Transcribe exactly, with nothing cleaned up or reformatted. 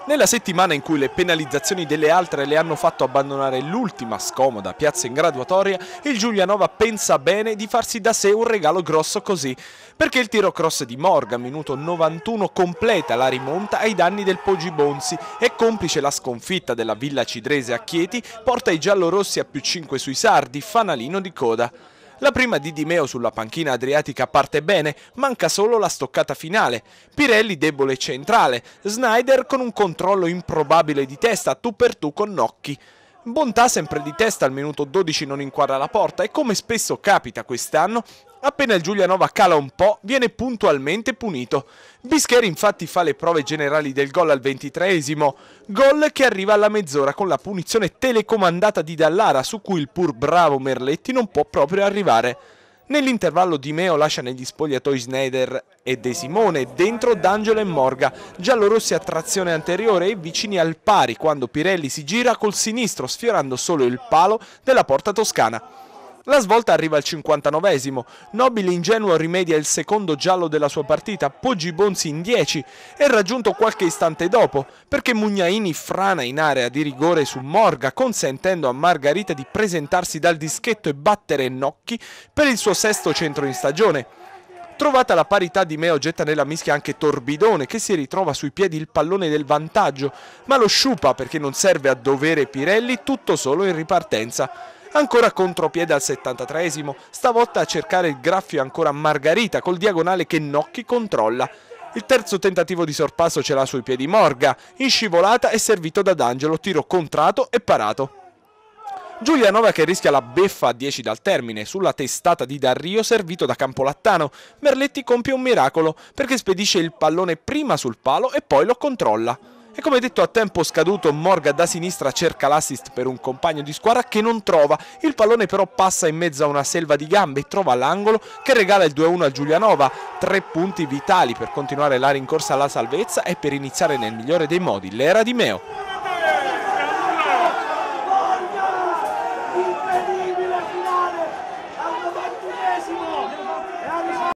Nella settimana in cui le penalizzazioni delle altre le hanno fatto abbandonare l'ultima scomoda piazza in graduatoria, il Giulianova pensa bene di farsi da sé un regalo grosso così, perché il tiro cross di Morga, minuto novantuno, completa la rimonta ai danni del Poggibonsi e, complice la sconfitta della Villa Cidrese a Chieti, porta i giallorossi a più cinque sui sardi, fanalino di coda. La prima di Di Meo sulla panchina adriatica parte bene, manca solo la stoccata finale. Pirelli debole centrale, Snyder con un controllo improbabile di testa tu per tu con Nocchi. Bontà sempre di testa al minuto dodici non inquadra la porta e, come spesso capita quest'anno, appena il Giulianova cala un po' viene puntualmente punito. Bischeri infatti fa le prove generali del gol al ventitreesimo, gol che arriva alla mezz'ora con la punizione telecomandata di Dallara su cui il pur bravo Merletti non può proprio arrivare. Nell'intervallo Di Meo lascia negli spogliatoi Snyder e De Simone, dentro D'Angelo e Morga, giallorossi a trazione anteriore e vicini al pari quando Pirelli si gira col sinistro sfiorando solo il palo della porta toscana. La svolta arriva al cinquantanovesimo, Nobile ingenuo rimedia il secondo giallo della sua partita, Poggibonsi in dieci, è raggiunto qualche istante dopo perché Mugnaini frana in area di rigore su Morga, consentendo a Margarita di presentarsi dal dischetto e battere Nocchi per il suo sesto centro in stagione. Trovata la parità, Di Meo getta nella mischia anche Torbidone, che si ritrova sui piedi il pallone del vantaggio, ma lo sciupa perché non serve a dovere Pirelli, tutto solo in ripartenza. Ancora contropiede al settantatreesimo, stavolta a cercare il graffio ancora Margarita col diagonale che Nocchi controlla. Il terzo tentativo di sorpasso ce l'ha sui piedi Morga, in scivolata è servito da D'Angelo, tiro contrato e parato. Giulianova che rischia la beffa a dieci dal termine, sulla testata di Darrio servito da Campolattano. Merletti compie un miracolo perché spedisce il pallone prima sul palo e poi lo controlla. E come detto a tempo scaduto, Morga da sinistra cerca l'assist per un compagno di squadra che non trova, il pallone però passa in mezzo a una selva di gambe e trova l'angolo che regala il due a uno al Giulianova, tre punti vitali per continuare la rincorsa alla salvezza e per iniziare nel migliore dei modi l'era Di Meo.